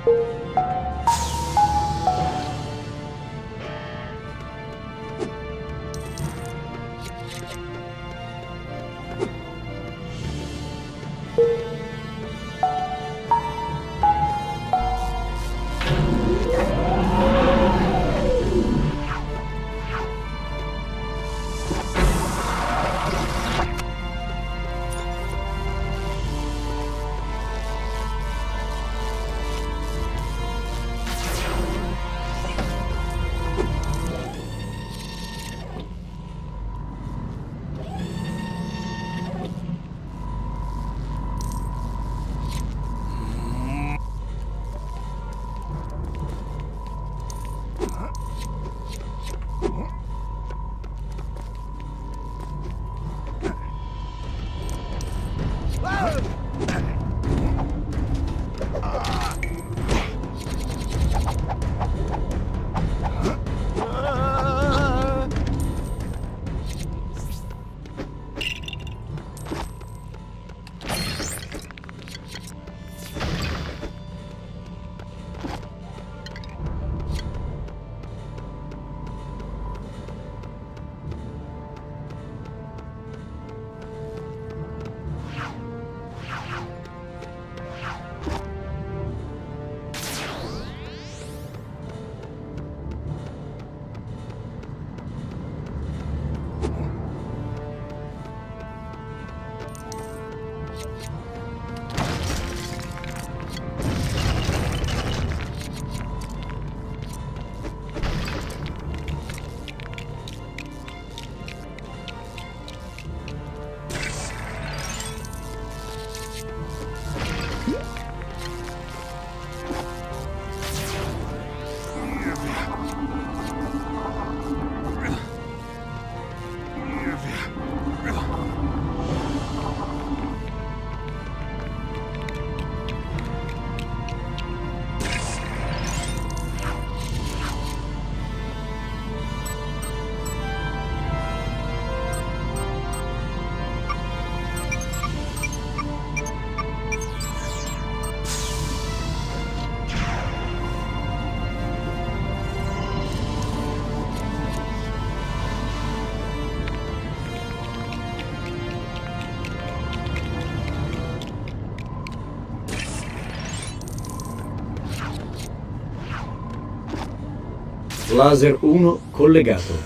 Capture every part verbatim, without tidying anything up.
Laser uno collegato.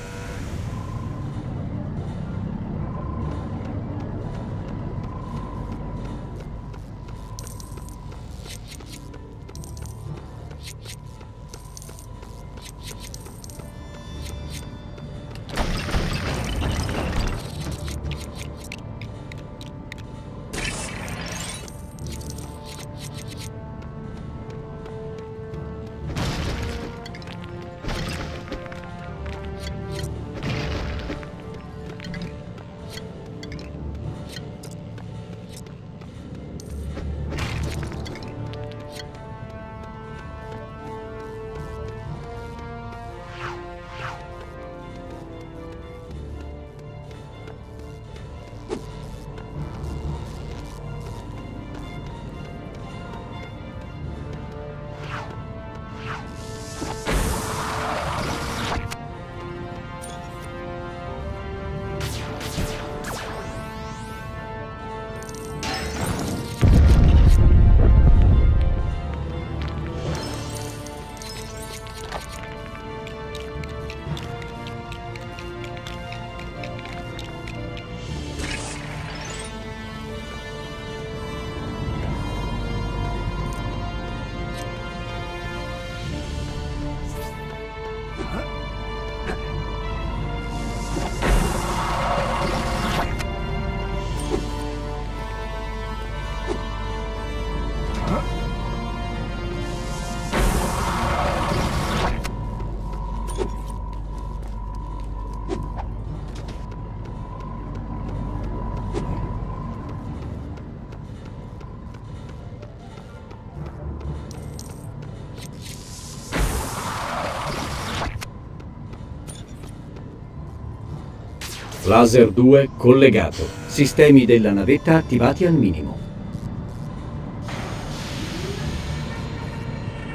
Laser due collegato. Sistemi della navetta attivati al minimo.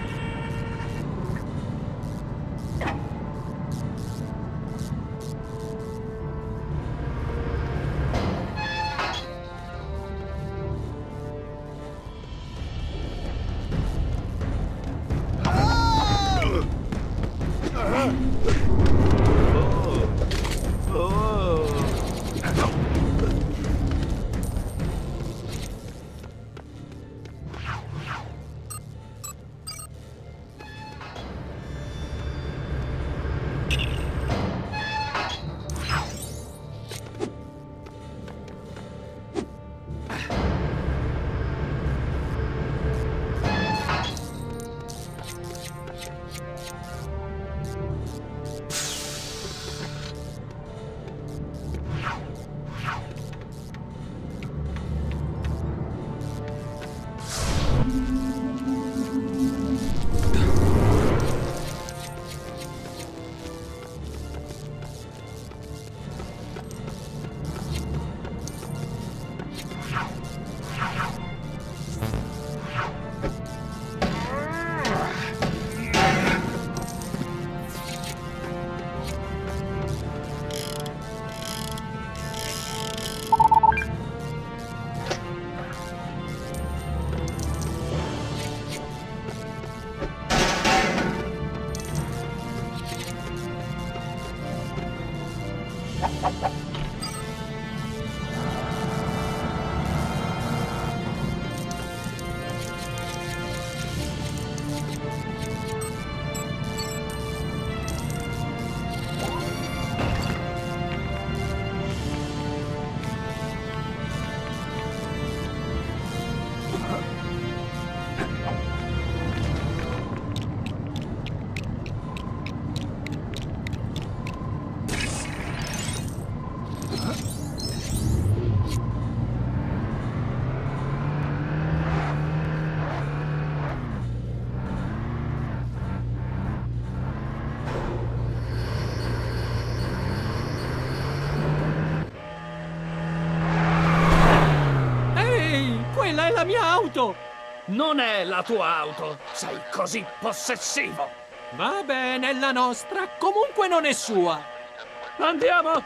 auto! Non è la tua auto! Sei così possessivo! Va bene, è la nostra. Comunque non è sua. Andiamo!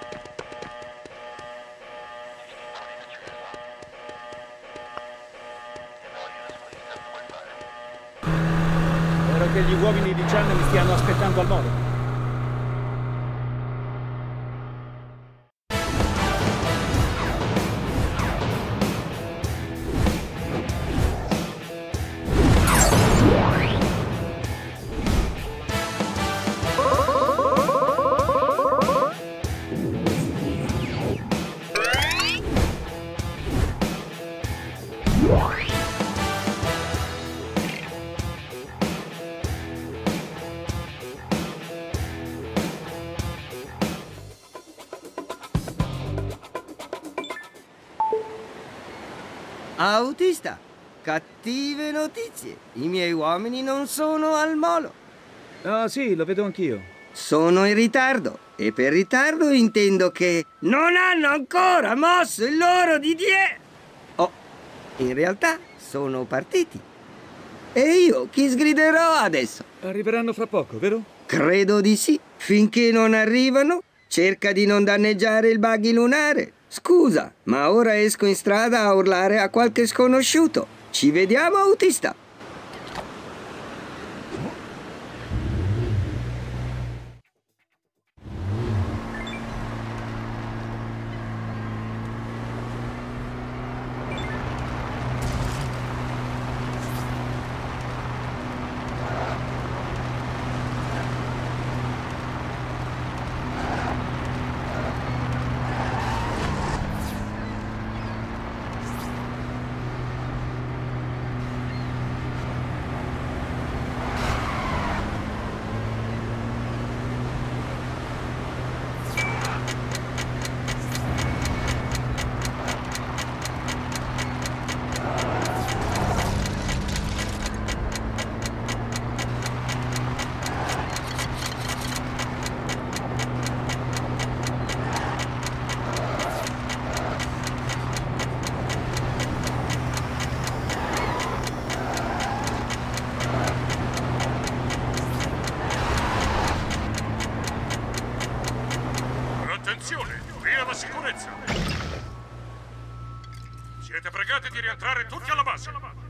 Spero che gli uomini di Chan mi stiano aspettando al molo. Autista, cattive notizie. I miei uomini non sono al molo. Ah, sì, lo vedo anch'io. Sono in ritardo. E per ritardo intendo che non hanno ancora mosso il loro D D E. Oh, in realtà sono partiti. E io chi sgriderò adesso? Arriveranno fra poco, vero? Credo di sì. Finché non arrivano, cerca di non danneggiare il buggy lunare. Scusa, ma ora esco in strada a urlare a qualche sconosciuto. Ci vediamo, autista! Attenzione, via la sicurezza! Siete pregati di rientrare tutti alla base!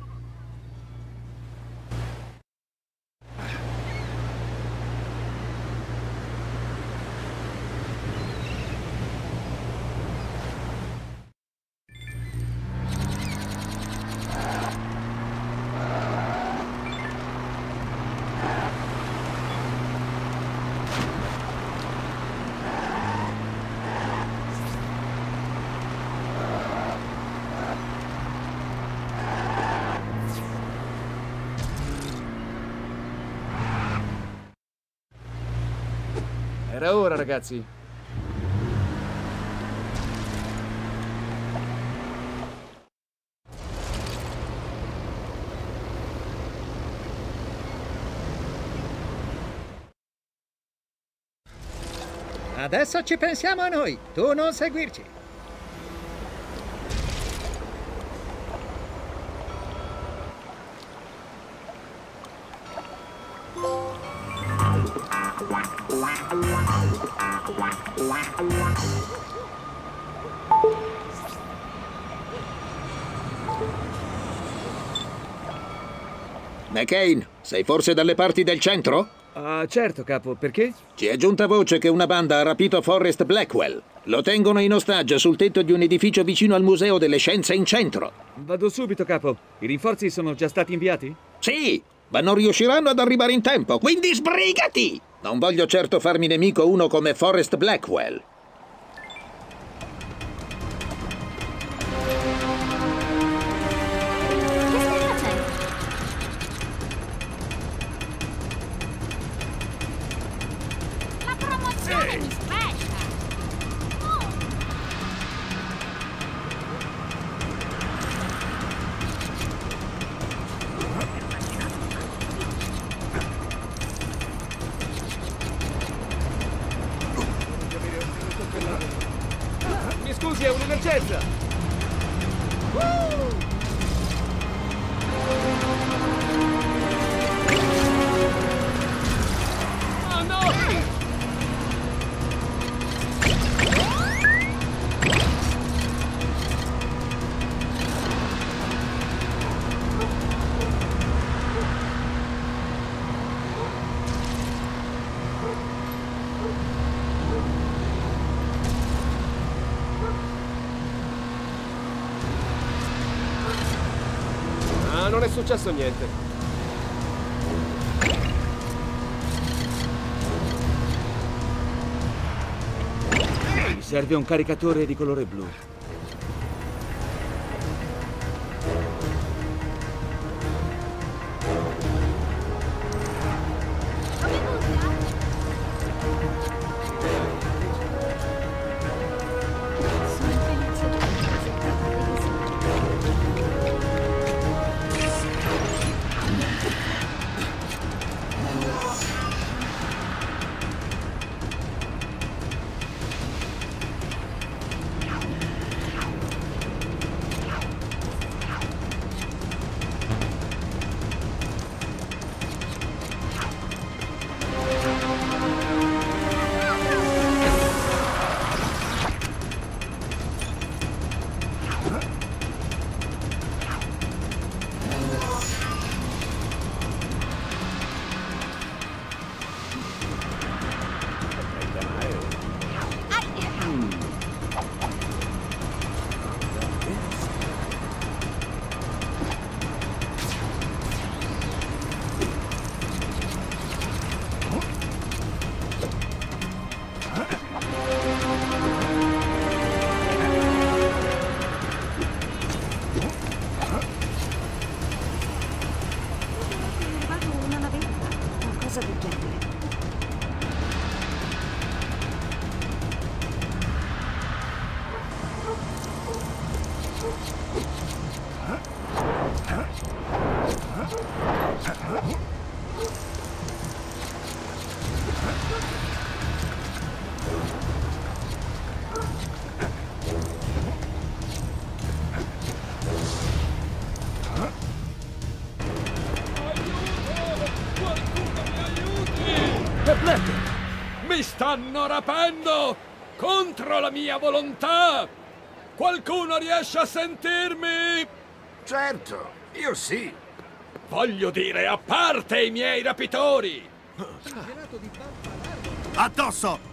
Era ora, ragazzi. Adesso ci pensiamo noi, tu non seguirci. McCain, sei forse dalle parti del centro? Ah, certo, capo, perché? Ci è giunta voce che una banda ha rapito Forrest Blackwell. Lo tengono in ostaggio sul tetto di un edificio vicino al Museo delle Scienze in centro. Vado subito, capo. I rinforzi sono già stati inviati? Sì, ma non riusciranno ad arrivare in tempo, quindi sbrigati! Non voglio certo farmi nemico uno come Forrest Blackwell. Mi scusi, è un'emergenza! è successo niente. Mi serve un caricatore di colore blu. Mi stanno rapendo contro la mia volontà! Qualcuno riesce a sentirmi? Certo, io sì. Voglio dire, a parte i miei rapitori! Addosso!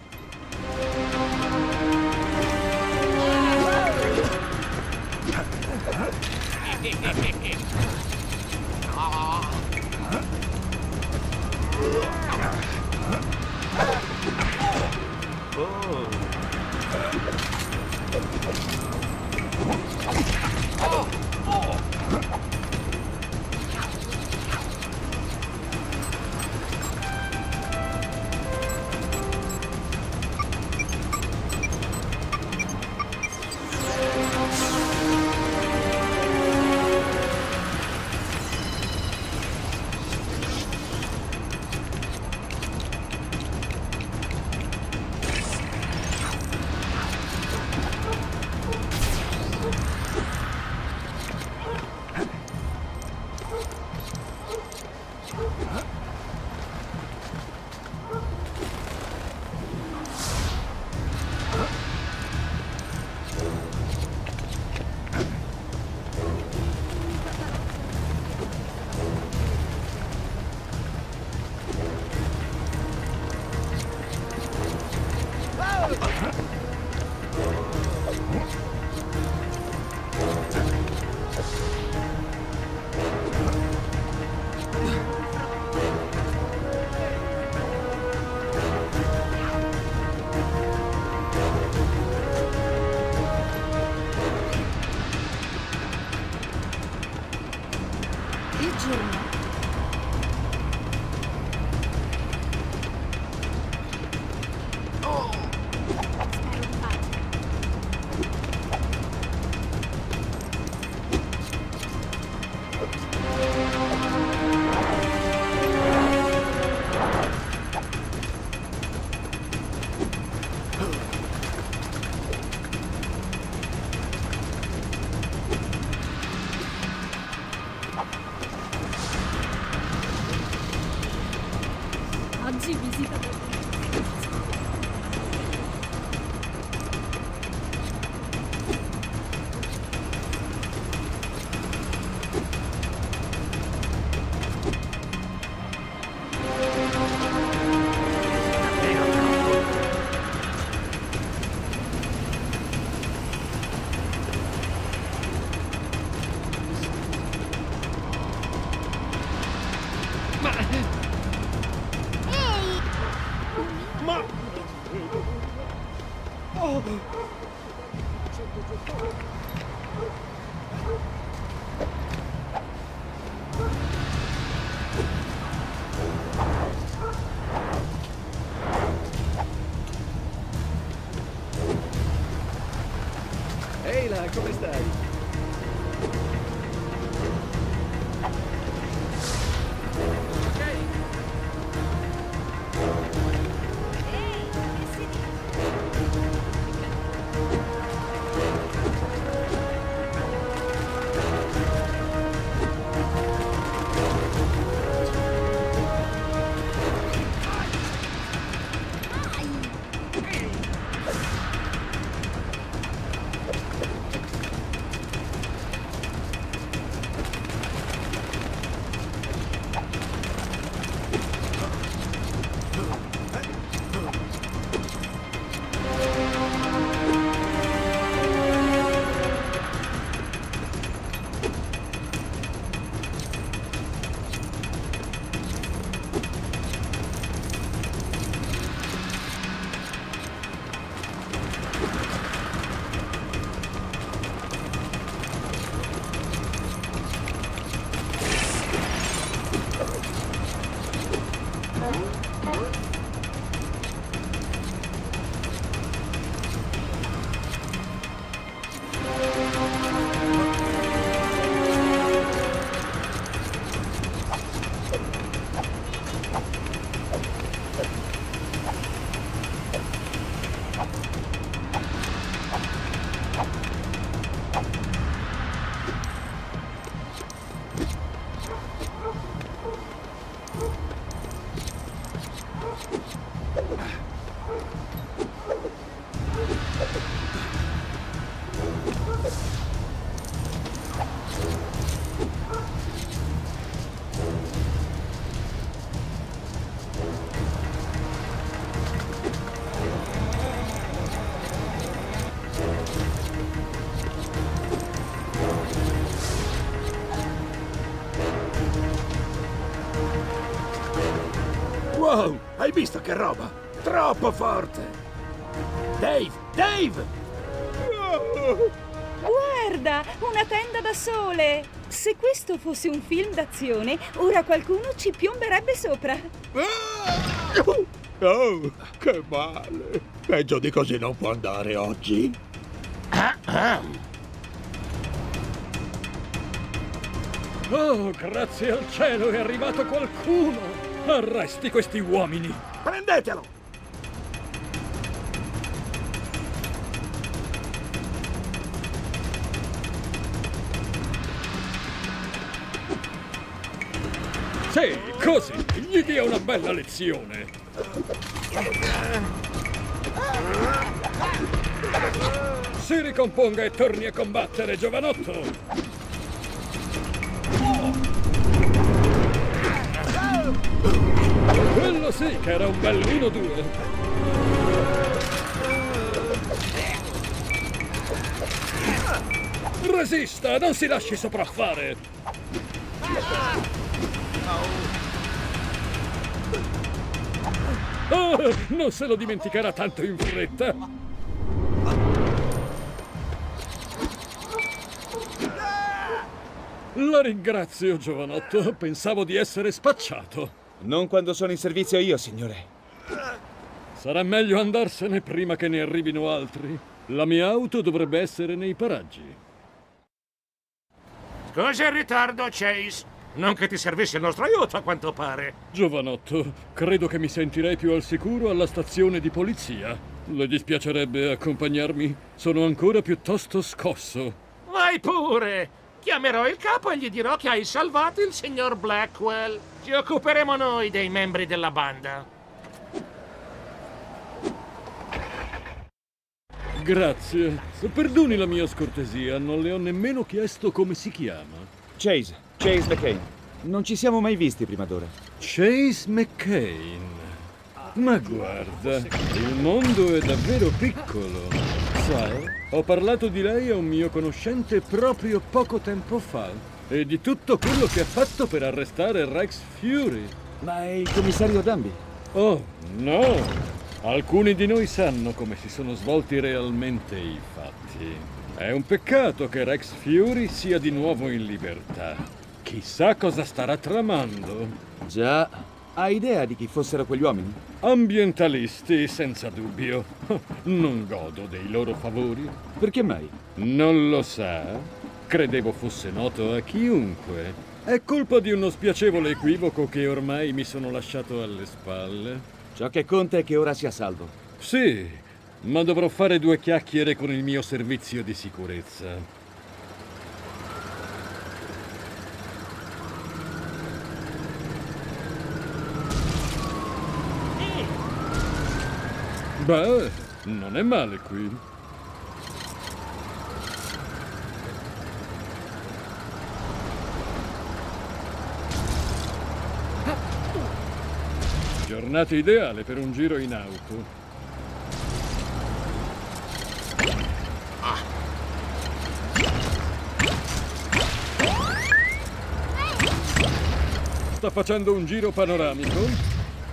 Oggi visita per Ma... Ehi! Ma... Oh! Ehi là, come stai? Wow, hai visto che roba? Troppo forte! Dave! Dave! Guarda, una tenda da sole! Se questo fosse un film d'azione, ora qualcuno ci piomberebbe sopra. Oh, che male! Peggio di così non può andare oggi. Oh, grazie al cielo è arrivato qualcuno! Arresti questi uomini! Prendetelo! Sì, così! Gli dia una bella lezione! Si ricomponga e torni a combattere, giovanotto! Quello sì che era un bel uno due! Resista, non si lasci sopraffare! Oh, non se lo dimenticherà tanto in fretta! La ringrazio, giovanotto. Pensavo di essere spacciato. Non quando sono in servizio io, signore. Sarà meglio andarsene prima che ne arrivino altri. La mia auto dovrebbe essere nei paraggi. Scusa il ritardo, Chase. Non che ti servisse il nostro aiuto, a quanto pare. Giovanotto, credo che mi sentirei più al sicuro alla stazione di polizia. Le dispiacerebbe accompagnarmi? Sono ancora piuttosto scosso. Vai pure! Chiamerò il capo e gli dirò che hai salvato il signor Blackwell. Ci occuperemo noi dei membri della banda. Grazie. Perdoni la mia scortesia, non le ho nemmeno chiesto come si chiama. Chase, Chase McCain. Non ci siamo mai visti prima d'ora. Chase McCain. Ma guarda, il mondo è davvero piccolo. Sai, ho parlato di lei a un mio conoscente proprio poco tempo fa. e di tutto quello che ha fatto per arrestare Rex Fury. Ma è il commissario Danby? Oh, no! Alcuni di noi sanno come si sono svolti realmente i fatti. È un peccato che Rex Fury sia di nuovo in libertà. Chissà cosa starà tramando. Già. Hai idea di chi fossero quegli uomini? Ambientalisti, senza dubbio. Non godo dei loro favori. Perché mai? Non lo sa? Credevo fosse noto a chiunque. È colpa di uno spiacevole equivoco che ormai mi sono lasciato alle spalle. Ciò che conta è che ora sia salvo. Sì, ma dovrò fare due chiacchiere con il mio servizio di sicurezza. Beh, non è male qui. Giornata ideale per un giro in auto. Sta facendo un giro panoramico?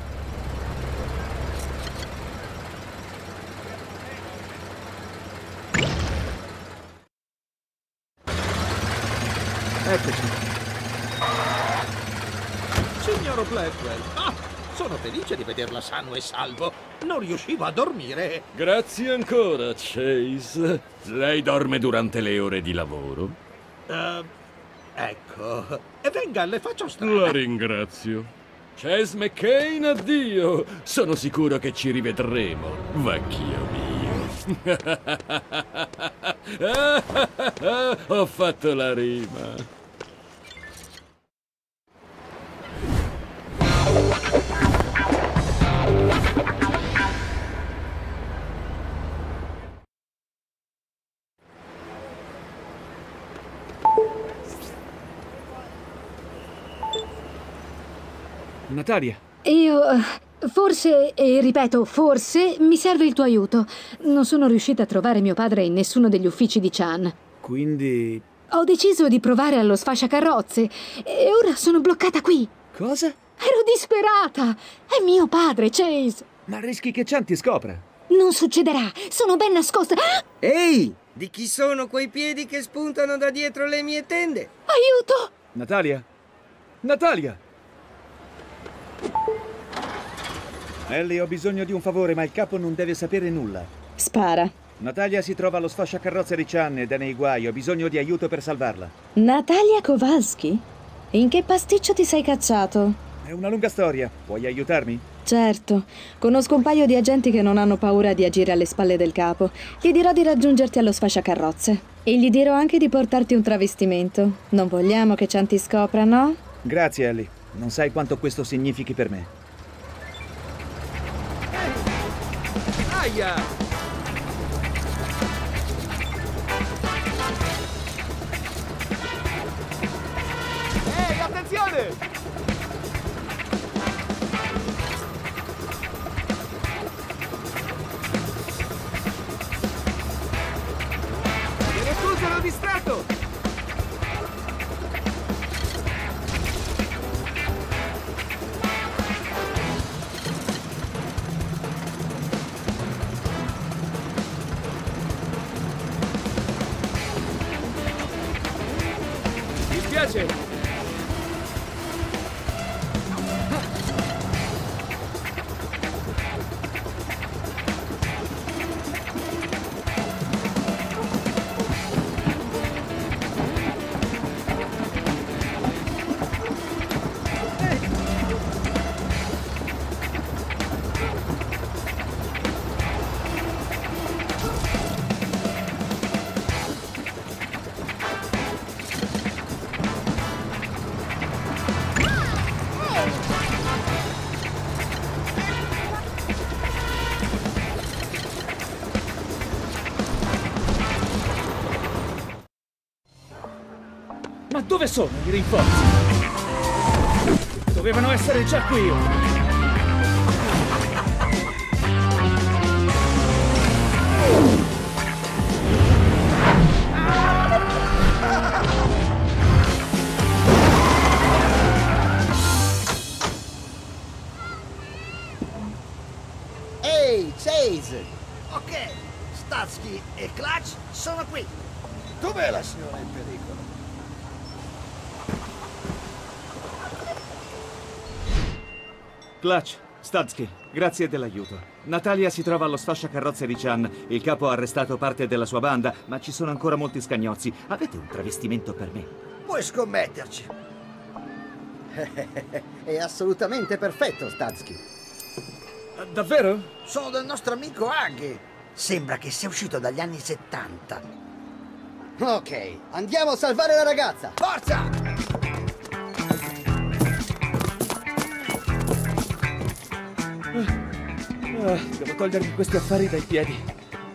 Eccoci. Signor Blackwell, ah, sono felice di vederla sano e salvo. Non riuscivo a dormire. Grazie ancora, Chase. Lei dorme durante le ore di lavoro? Uh, ecco. E venga, le faccio strada. La ringrazio. Chase McCain, addio. Sono sicuro che ci rivedremo, vecchio mio. Ho fatto la rima. Natalia. Io... forse, e ripeto, forse, mi serve il tuo aiuto. Non sono riuscita a trovare mio padre in nessuno degli uffici di Chan. Quindi... Ho deciso di provare allo sfasciacarrozze e ora sono bloccata qui. Cosa? Ero disperata! È mio padre, Chase! Ma rischi che Chan ti scopra. Non succederà! Sono ben nascosta! Ehi! Di chi sono quei piedi che spuntano da dietro le mie tende? Aiuto! Natalia? Natalia! Ellie, ho bisogno di un favore, ma il capo non deve sapere nulla. Spara. Natalia si trova allo sfasciacarrozze di Chan ed è nei guai. Ho bisogno di aiuto per salvarla. Natalia Kowalski? In che pasticcio ti sei cacciato? È una lunga storia. Puoi aiutarmi? Certo. Conosco un paio di agenti che non hanno paura di agire alle spalle del capo. Gli dirò di raggiungerti allo sfasciacarrozze. E gli dirò anche di portarti un travestimento. Non vogliamo che Chan ti scopra, no? Grazie, Ellie. Non sai quanto questo significhi per me. Aia! Ehi, attenzione! Viene scusa, ero distratto! Piace. Ma dove sono i rinforzi? Dovevano essere già qui! Ehi, Chase! Ok, Statsky e Clutch sono qui. Dov'è la signora in pericolo? Clutch, Statsky, grazie dell'aiuto. Natalia si trova allo sfasciacarrozze di Chan. Il capo ha arrestato parte della sua banda, ma ci sono ancora molti scagnozzi. Avete un travestimento per me? Puoi scommetterci. È assolutamente perfetto, Statsky. Davvero? Sono del nostro amico Aghi. Sembra che sia uscito dagli anni settanta. Ok, andiamo a salvare la ragazza! Forza! Ah, devo togliermi questi affari dai piedi.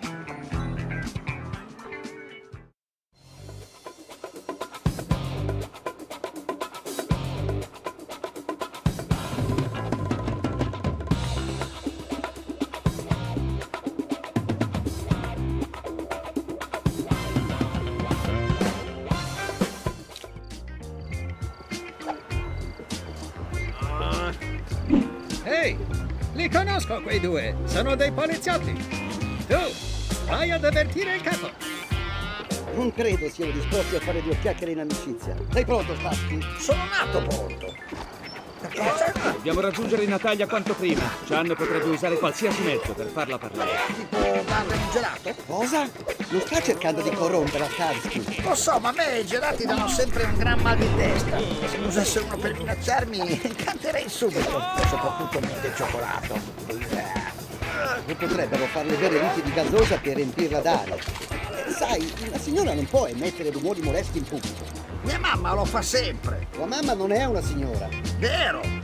Ehi, li conosco quei due. Sono dei poliziotti. Tu, vai ad avvertire il capo. Non credo siano disposti a fare due chiacchiere in amicizia. Sei pronto, Statsky? Sono nato pronto. Dobbiamo raggiungere Natalia quanto prima. Chan potrebbe usare qualsiasi mezzo per farla parlare. Tipo darle un gelato? Cosa? Non sta cercando di corrompere Statsky. Lo so, ma a me i gelati danno sempre un gran mal di testa. Se mi usasse uno per minacciarmi, canterei subito. Soprattutto il del cioccolato. E potrebbero farle bere litri di gasosa per riempirla d'aria. Sai, una signora non può emettere rumori molesti in pubblico. Mia mamma lo fa sempre. Tua mamma non è una signora. Vero,